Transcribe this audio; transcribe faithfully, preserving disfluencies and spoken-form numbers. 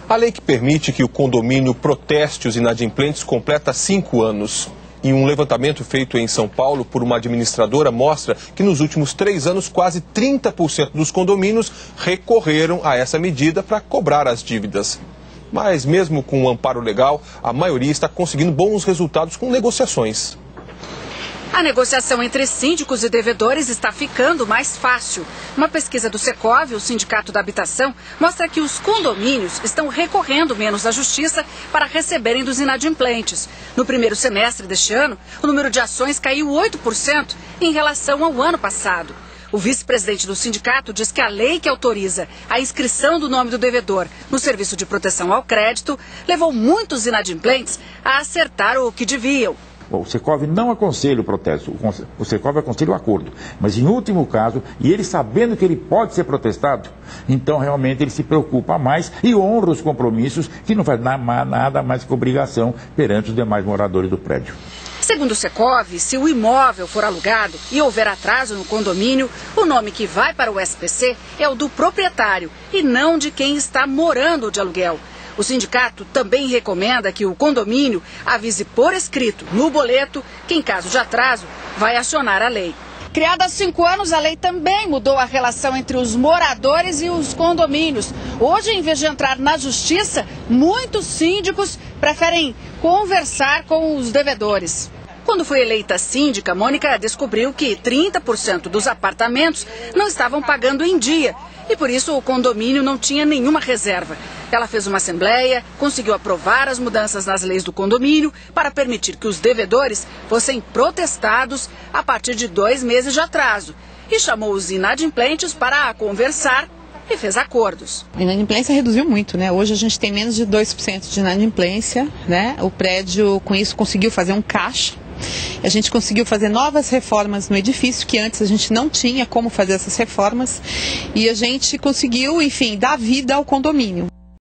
A lei que permite que o condomínio proteste os inadimplentes completa cinco anos. E um levantamento feito em São Paulo por uma administradora mostra que nos últimos três anos quase trinta por cento dos condomínios recorreram a essa medida para cobrar as dívidas. Mas mesmo com o amparo legal, a maioria está conseguindo bons resultados com negociações. A negociação entre síndicos e devedores está ficando mais fácil. Uma pesquisa do Secov, o Sindicato da Habitação, mostra que os condomínios estão recorrendo menos à justiça para receberem dos inadimplentes. No primeiro semestre deste ano, o número de ações caiu oito por cento em relação ao ano passado. O vice-presidente do sindicato diz que a lei que autoriza a inscrição do nome do devedor no Serviço de Proteção ao Crédito levou muitos inadimplentes a acertar o que deviam. Bom, o Secov não aconselha o protesto, o Secov aconselha o acordo. Mas em último caso, e ele sabendo que ele pode ser protestado, então realmente ele se preocupa mais e honra os compromissos, que não faz nada mais que obrigação perante os demais moradores do prédio. Segundo o Secov, se o imóvel for alugado e houver atraso no condomínio, o nome que vai para o S P C é o do proprietário e não de quem está morando de aluguel. O sindicato também recomenda que o condomínio avise por escrito no boleto que, em caso de atraso, vai acionar a lei. Criada há cinco anos, a lei também mudou a relação entre os moradores e os condomínios. Hoje, em vez de entrar na justiça, muitos síndicos preferem conversar com os devedores. Quando foi eleita síndica, Mônica descobriu que trinta por cento dos apartamentos não estavam pagando em dia e por isso o condomínio não tinha nenhuma reserva. Ela fez uma assembleia, conseguiu aprovar as mudanças nas leis do condomínio para permitir que os devedores fossem protestados a partir de dois meses de atraso e chamou os inadimplentes para conversar e fez acordos. A inadimplência reduziu muito, né? Hoje a gente tem menos de dois por cento de inadimplência, né? O prédio com isso conseguiu fazer um caixa. A gente conseguiu fazer novas reformas no edifício, que antes a gente não tinha como fazer essas reformas. E a gente conseguiu, enfim, dar vida ao condomínio.